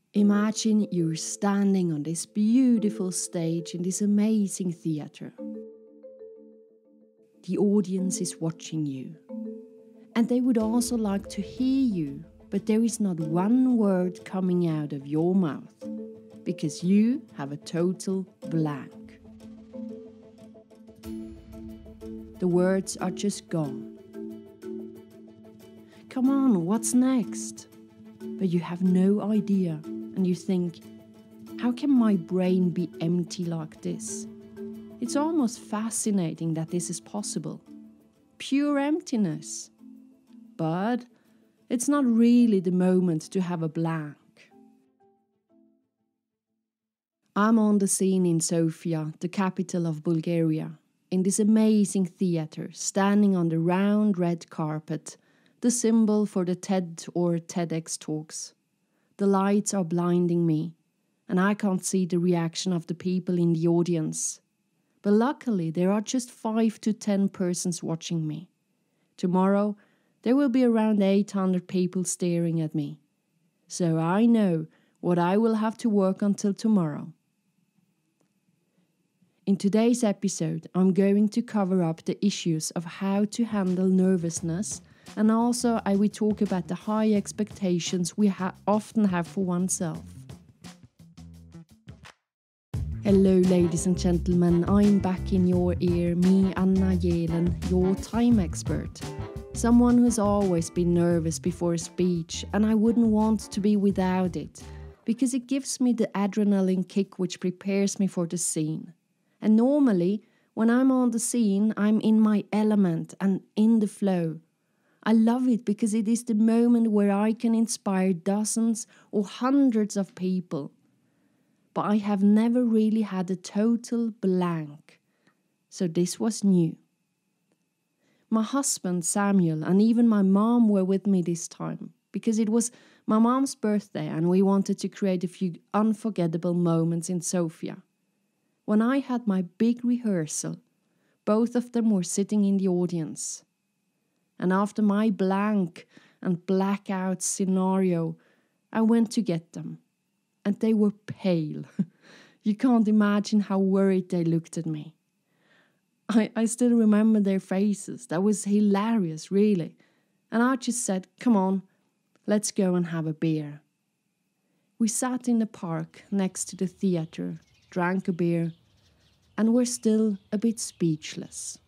Imagine you're standing on this beautiful stage in this amazing theater. The audience is watching you, and they would also like to hear you, but there is not one word coming out of your mouth, because you have a total blank. The words are just gone. Come on, what's next? But you have no idea, and you think, how can my brain be empty like this? It's almost fascinating that this is possible. Pure emptiness. But it's not really the moment to have a blank. I'm on the scene in Sofia, the capital of Bulgaria, in this amazing theater, standing on the round red carpet, the symbol for the TED or TEDx talks. The lights are blinding me, and I can't see the reaction of the people in the audience. But luckily, there are just 5 to 10 persons watching me. Tomorrow, there will be around 800 people staring at me. So I know what I will have to work until tomorrow. In today's episode, I'm going to cover up the issues of how to handle nervousness, and also I will talk about the high expectations we often have for oneself. Hello ladies and gentlemen, I'm back in your ear, me Anna Jelen, your time expert. Someone who's always been nervous before a speech, and I wouldn't want to be without it, because it gives me the adrenaline kick which prepares me for the scene. And normally, when I'm on the scene, I'm in my element and in the flow. I love it because it is the moment where I can inspire dozens or hundreds of people. But I have never really had a total blank. So this was new. My husband, Samuel, and even my mom were with me this time because it was my mom's birthday and we wanted to create a few unforgettable moments in Sofia. When I had my big rehearsal, both of them were sitting in the audience. And after my blank and blackout scenario, I went to get them. And they were pale. You can't imagine how worried they looked at me. I still remember their faces. That was hilarious, really. And I just said, come on, let's go and have a beer. We sat in the park next to the theater, drank a beer, and were still a bit speechless.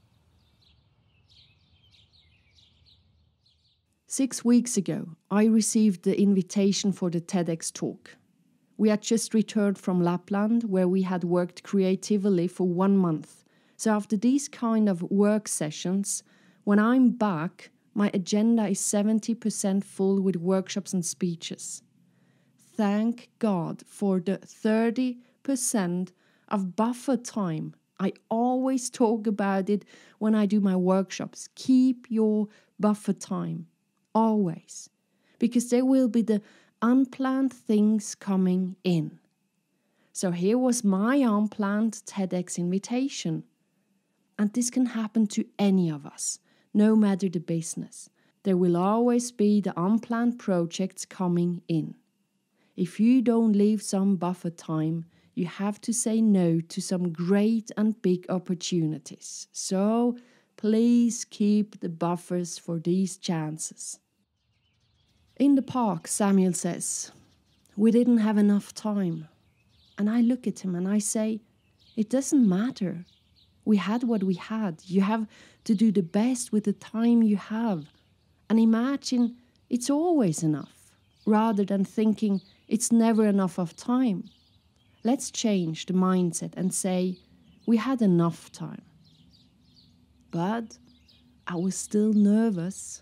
6 weeks ago, I received the invitation for the TEDx talk. We had just returned from Lapland, where we had worked creatively for 1 month. So after these kind of work sessions, when I'm back, my agenda is 70% full with workshops and speeches. Thank God for the 30% of buffer time. I always talk about it when I do my workshops. Keep your buffer time. Always. Because there will be the unplanned things coming in. So here was my unplanned TEDx invitation. And this can happen to any of us, no matter the business. There will always be the unplanned projects coming in. If you don't leave some buffer time, you have to say no to some great and big opportunities. So please keep the buffers for these chances. In the park, Samuel says, we didn't have enough time. And I look at him and I say, it doesn't matter. We had what we had. You have to do the best with the time you have. And imagine it's always enough, rather than thinking it's never enough of time. Let's change the mindset and say, we had enough time. But I was still nervous.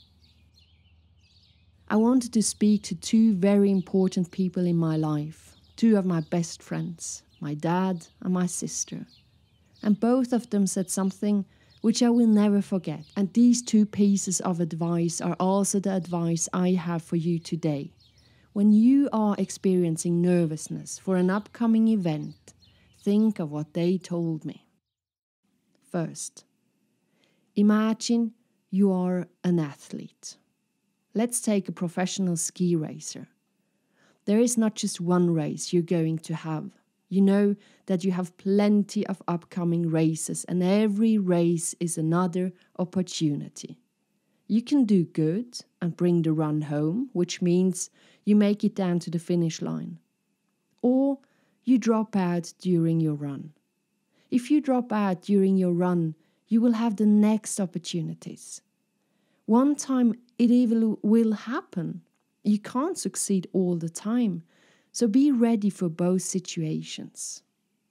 I wanted to speak to 2 very important people in my life, 2 of my best friends, my dad and my sister. And both of them said something which I will never forget. And these 2 pieces of advice are also the advice I have for you today. When you are experiencing nervousness for an upcoming event, think of what they told me. First, imagine you are an athlete. Let's take a professional ski racer. There is not just one race you're going to have. You know that you have plenty of upcoming races, and every race is another opportunity. You can do good and bring the run home, which means you make it down to the finish line. Or you drop out during your run. If you drop out during your run, you will have the next opportunities. One time it even will happen. You can't succeed all the time. So be ready for both situations.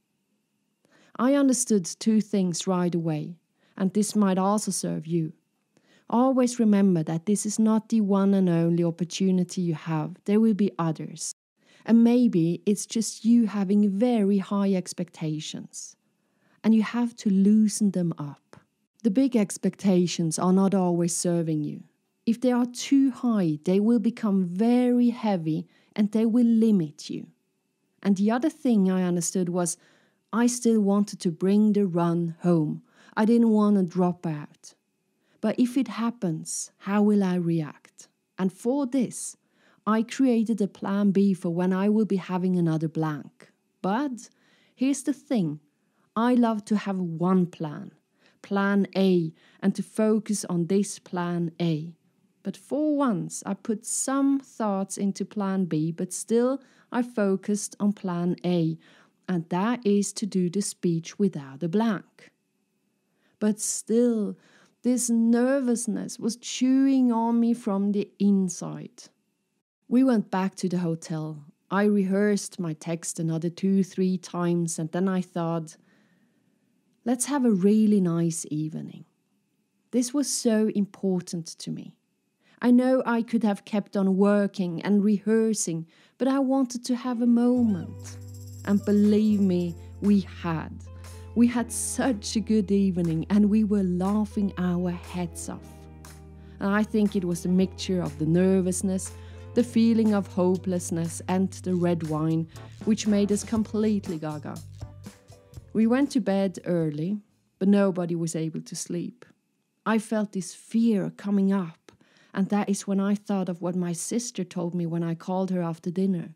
I understood two things right away, and this might also serve you. Always remember that this is not the one and only opportunity you have. There will be others. And maybe it's just you having very high expectations. And you have to loosen them up. The big expectations are not always serving you. If they are too high, they will become very heavy and they will limit you. And the other thing I understood was I still wanted to bring the run home. I didn't want to drop out. But if it happens, how will I react? And for this, I created a plan B for when I will be having another blank. But here's the thing. I love to have one plan, plan A, and to focus on this plan A. But for once, I put some thoughts into plan B, but still I focused on plan A, and that is to do the speech without a blank. But still, this nervousness was chewing on me from the inside. We went back to the hotel. I rehearsed my text another 2-3 times, and then I thought, let's have a really nice evening. This was so important to me. I know I could have kept on working and rehearsing, but I wanted to have a moment. And believe me, we had. We had such a good evening and we were laughing our heads off. And I think it was a mixture of the nervousness, the feeling of hopelessness and the red wine, which made us completely gaga. We went to bed early, but nobody was able to sleep. I felt this fear coming up. And that is when I thought of what my sister told me when I called her after dinner.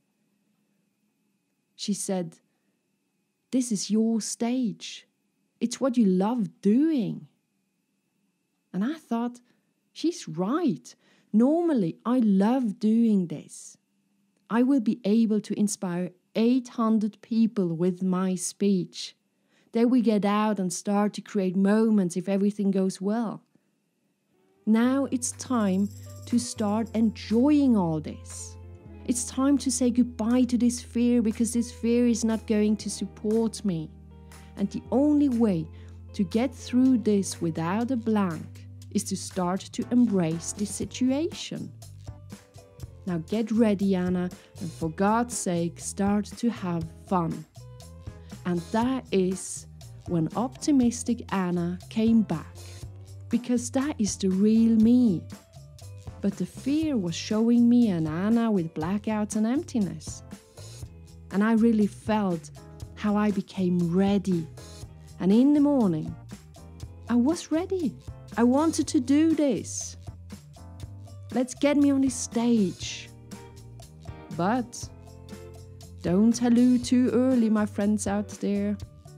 She said, "This is your stage. It's what you love doing." And I thought, she's right. Normally, I love doing this. I will be able to inspire 800 people with my speech. They will get out and start to create moments if everything goes well. Now it's time to start enjoying all this. It's time to say goodbye to this fear because this fear is not going to support me. And the only way to get through this without a blank is to start to embrace this situation. Now get ready, Anna, and for God's sake, start to have fun. And that is when optimistic Anna came back. Because that is the real me. But the fear was showing me an Anna with blackouts and emptiness. And I really felt how I became ready. And in the morning, I was ready. I wanted to do this. Let's get me on this stage. But don't hallucinate too early, my friends out there.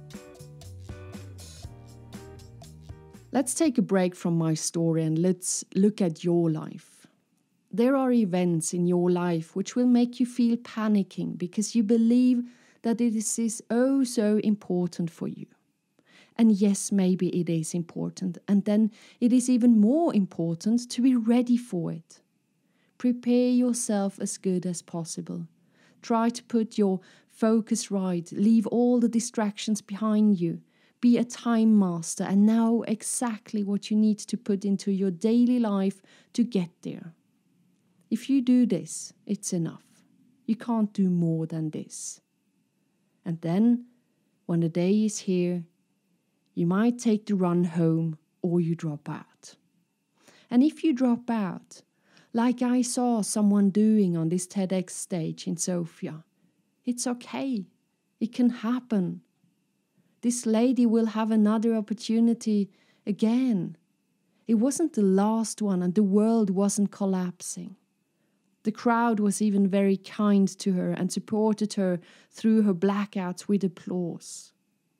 Let's take a break from my story and let's look at your life. There are events in your life which will make you feel panicking because you believe that it is oh so important for you. And yes, maybe it is important, and then it is even more important to be ready for it. Prepare yourself as good as possible. Try to put your focus right, leave all the distractions behind you. Be a time master and know exactly what you need to put into your daily life to get there. If you do this, it's enough. You can't do more than this. And then, when the day is here, you might take the run home or you drop out. And if you drop out, like I saw someone doing on this TEDx stage in Sofia, it's okay. It can happen. This lady will have another opportunity again. It wasn't the last one and the world wasn't collapsing. The crowd was even very kind to her and supported her through her blackouts with applause.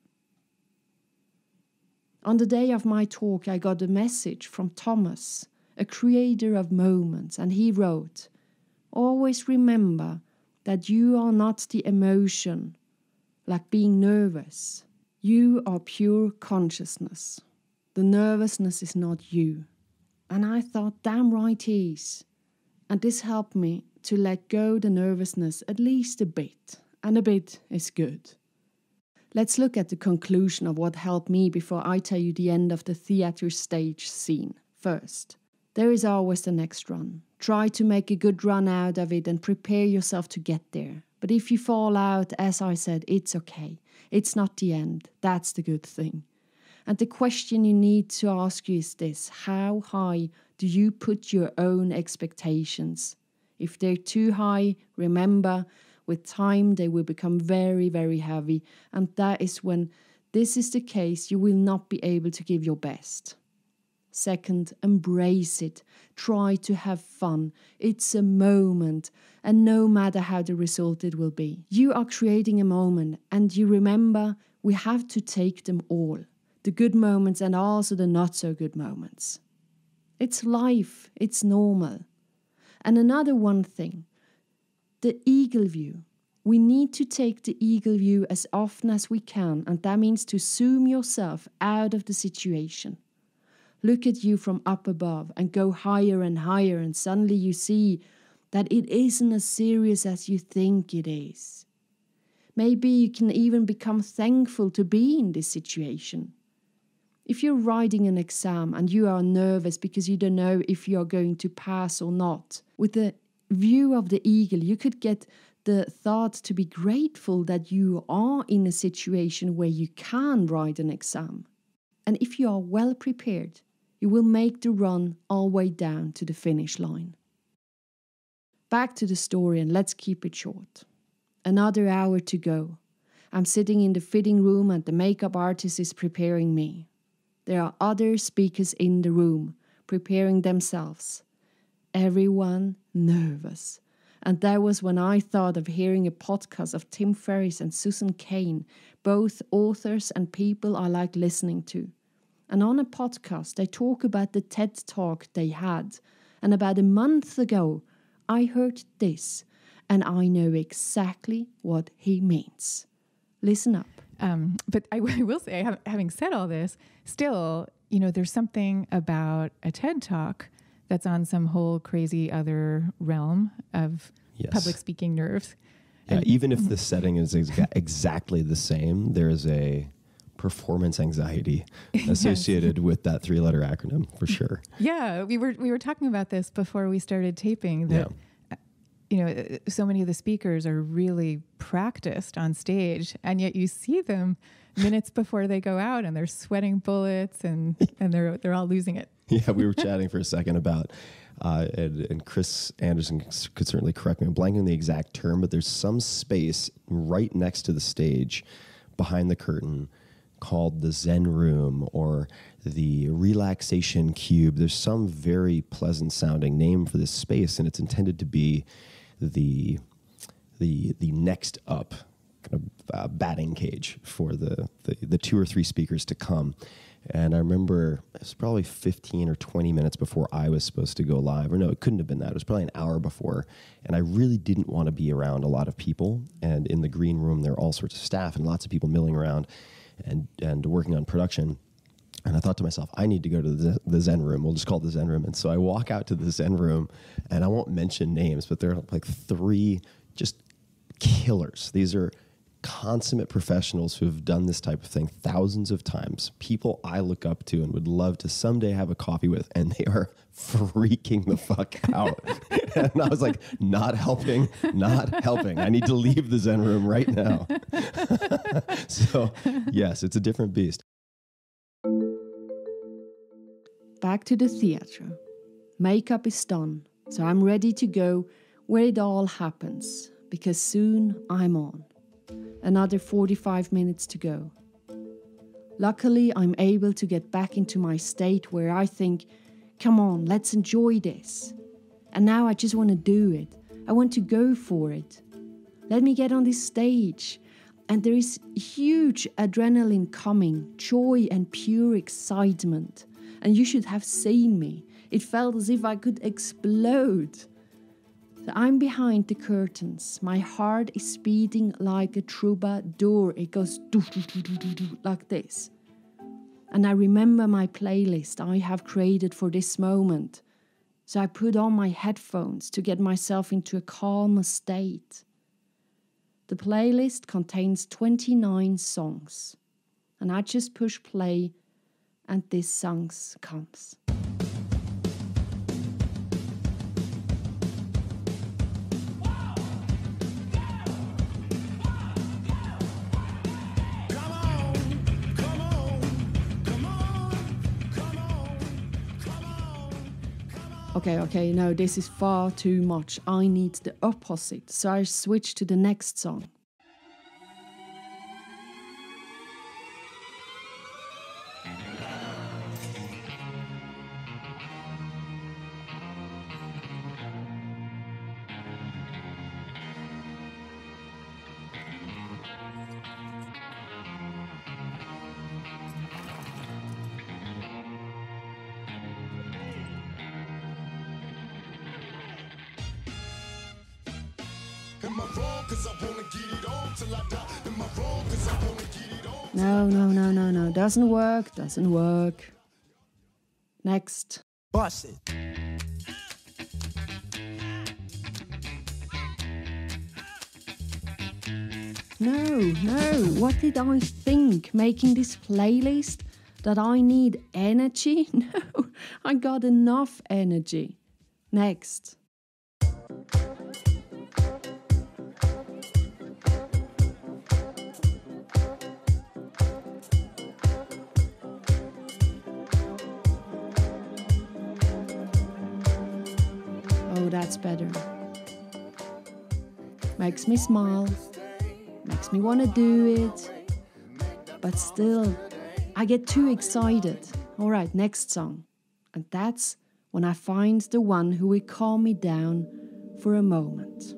On the day of my talk, I got a message from Thomas, a creator of moments, and he wrote, "Always remember that you are not the emotion, like being nervous. You are pure consciousness. The nervousness is not you." And I thought, damn right he is. And this helped me to let go the nervousness at least a bit. And a bit is good. Let's look at the conclusion of what helped me before I tell you the end of the theater stage scene. First, there is always the next run. Try to make a good run out of it and prepare yourself to get there. But if you fall out, as I said, it's okay. It's not the end. That's the good thing. And the question you need to ask you is this: how high do you put your own expectations? If they're too high, remember, with time they will become very, very heavy. And that is when this is the case, you will not be able to give your best. Second, embrace it. Try to have fun. It's a moment, and no matter how the result it will be. You are creating a moment, and you remember, we have to take them all. The good moments and also the not so good moments. It's life, it's normal. And another one thing, the eagle view. We need to take the eagle view as often as we can, and that means to zoom yourself out of the situation. Look at you from up above and go higher and higher, and suddenly you see that it isn't as serious as you think it is. Maybe you can even become thankful to be in this situation. If you're writing an exam and you are nervous because you don't know if you are going to pass or not, with the view of the eagle, you could get the thought to be grateful that you are in a situation where you can write an exam. And if you are well prepared, you will make the run all the way down to the finish line. Back to the story, and let's keep it short. Another hour to go. I'm sitting in the fitting room and the makeup artist is preparing me. There are other speakers in the room, preparing themselves. Everyone nervous. And that was when I thought of hearing a podcast of Tim Ferriss and Susan Cain, both authors and people I like listening to. And on a podcast, they talk about the TED Talk they had. And about a month ago, I heard this, and I know exactly what he means. Listen up. But I will say, having said all this, still, there's something about a TED Talk that's on some whole crazy other realm of public speaking nerves. Yeah, even if the setting is exactly the same, there's a performance anxiety associated with that 3-letter acronym for sure. Yeah, we were talking about this before we started taping that so many of the speakers are really practiced on stage, and yet you see them minutes before they go out and they're sweating bullets and they're all losing it. Yeah, we were chatting for a second about and Chris Anderson could certainly correct me. I'm blanking on the exact term, but there's some space right next to the stage behind the curtain called the Zen Room or the Relaxation Cube. There's some very pleasant sounding name for this space, and it's intended to be the next up kind of batting cage for the 2 or 3 speakers to come. And I remember it was probably 15 or 20 minutes before I was supposed to go live. Or no, it couldn't have been that. It was probably an hour before. And I really didn't want to be around a lot of people. And in the green room, there are all sorts of staff and lots of people milling around and working on production. And I thought to myself, I need to go to the Zen Room. We'll just call it the Zen Room. And so I walk out to the Zen Room, and I won't mention names, but there are like 3 just killers. These are consummate professionals who have done this type of thing thousands of times. People I look up to and would love to someday have a coffee with, and they are freaking the fuck out. And I was like, not helping. I need to leave the Zen Room right now. So yes, it's a different beast. Back to the theatre. Makeup is done, so I'm ready to go where it all happens, because soon I'm on. Another 45 minutes to go. Luckily, I'm able to get back into my state where I think, come on, let's enjoy this. And now I just want to do it. I want to go for it. Let me get on this stage. And there is huge adrenaline coming, joy and pure excitement. And you should have seen me. It felt as if I could explode. So I'm behind the curtains. My heart is beating like a troubadour. It goes do, do, do, do, do, do, like this. And I remember my playlist I have created for this moment. So I put on my headphones to get myself into a calmer state. The playlist contains 29 songs. And I just push play and this song comes. Okay, no, this is far too much. I need the opposite. So I switch to the next song. No. Doesn't work. Next. Bust it. No. What did I think making this playlist? That I need energy? No, I got enough energy. Next. Oh, that's better. Makes me smile. Makes me want to do it. But still, I get too excited. All right, next song. And that's when I find the one who will calm me down for a moment.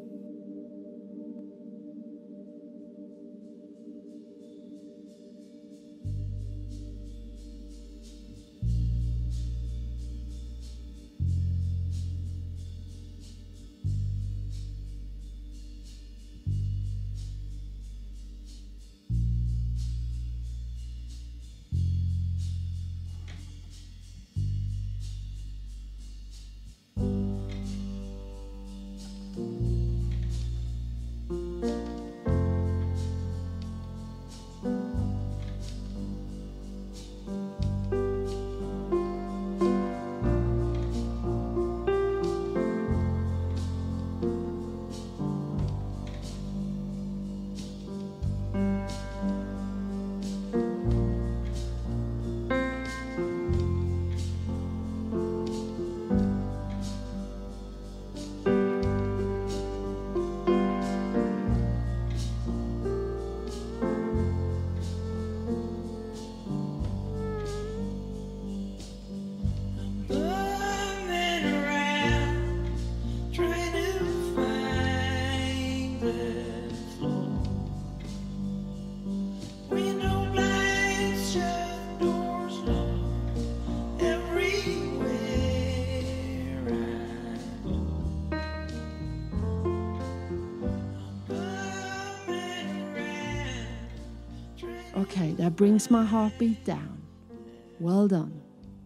Okay, that brings my heartbeat down. Well done.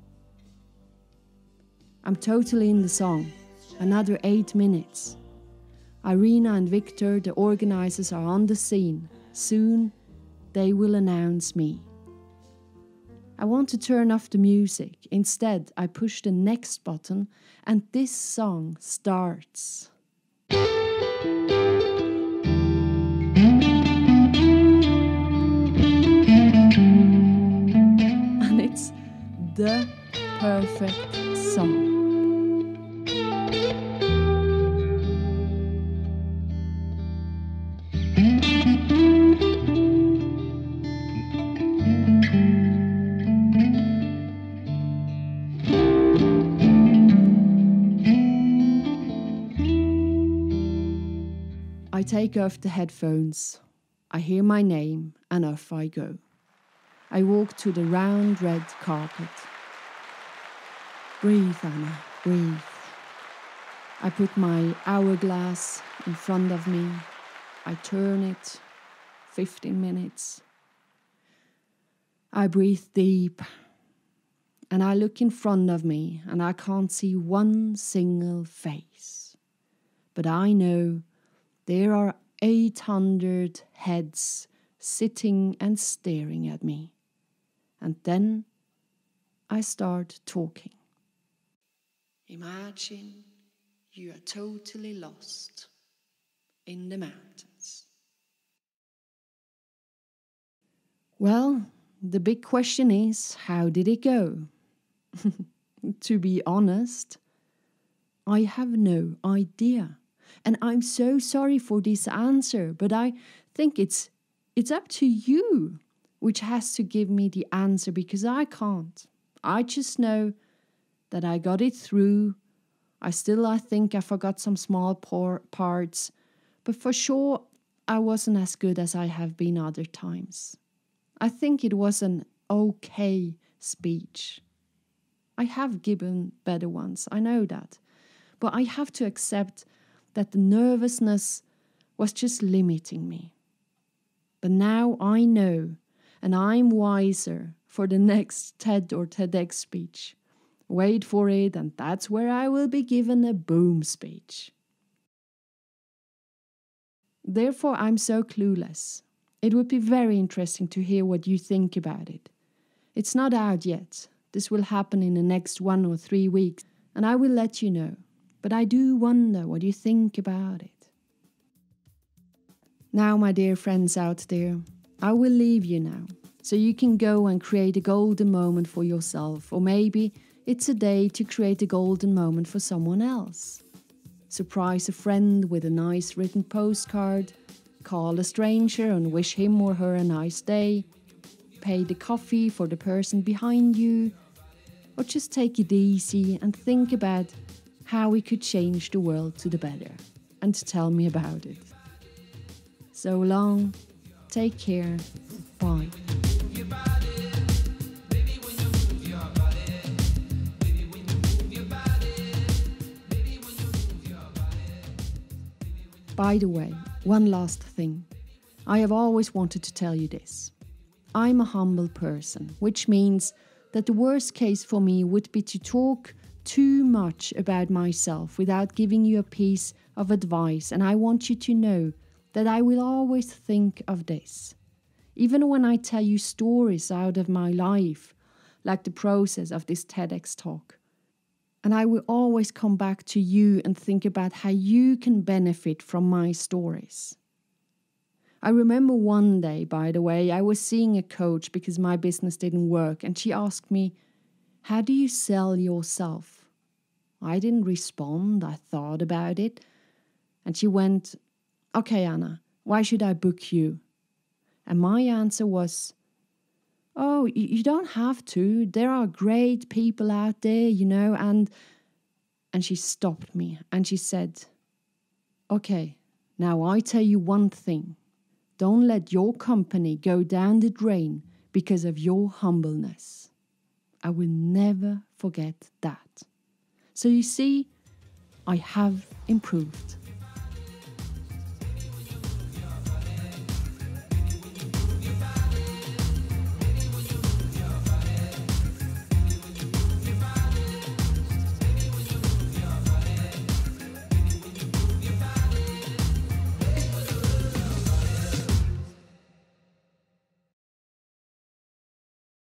I'm totally in the song. Another 8 minutes. Irina and Victor, the organizers, are on the scene. Soon, they will announce me. I want to turn off the music. Instead, I push the next button and this song starts. And it's the perfect song. take off the headphones. I hear my name and off I go. I walk to the round red carpet. Breathe, Anna, breathe. I put my hourglass in front of me. I turn it 15 minutes. I breathe deep. And I look in front of me and I can't see one single face. But I know there are 800 heads sitting and staring at me. And then I start talking. Imagine you are totally lost in the mountains. Well, the big question is, how did it go? To be honest, I have no idea. And I'm so sorry for this answer, but I think it's up to you which has to give me the answer, because I can't. I just know that I got it through. I think I forgot some small parts, but for sure I wasn't as good as I have been other times. I think it was an okay speech. I have given better ones, I know that. But I have to accept that the nervousness was just limiting me. But now I know, and I'm wiser for the next TED or TEDx speech. Wait for it, and that's where I will be given a boom speech. Therefore, I'm so clueless. It would be very interesting to hear what you think about it. It's not out yet. This will happen in the next 1 or 3 weeks, and I will let you know. But I do wonder what you think about it. Now, my dear friends out there, I will leave you now, so you can go and create a golden moment for yourself, or maybe it's a day to create a golden moment for someone else. Surprise a friend with a nice written postcard, call a stranger and wish him or her a nice day, pay the coffee for the person behind you, or just take it easy and think about how we could change the world to the better, and tell me about it. So long, take care, bye. By the way, one last thing. I have always wanted to tell you this. I'm a humble person, which means that the worst case for me would be to talk too much about myself without giving you a piece of advice, and I want you to know that I will always think of this. Even when I tell you stories out of my life, like the process of this TEDx talk. And I will always come back to you and think about how you can benefit from my stories. I remember one day, by the way, I was seeing a coach because my business didn't work, and she asked me, "How do you sell yourself?" I didn't respond. I thought about it. And she went, "Okay, Anna, why should I book you?" And my answer was, "Oh, you don't have to. There are great people out there, you know." And she stopped me and she said, "Okay, now I tell you one thing. Don't let your company go down the drain because of your humbleness." I will never forget that. So you see, I have improved.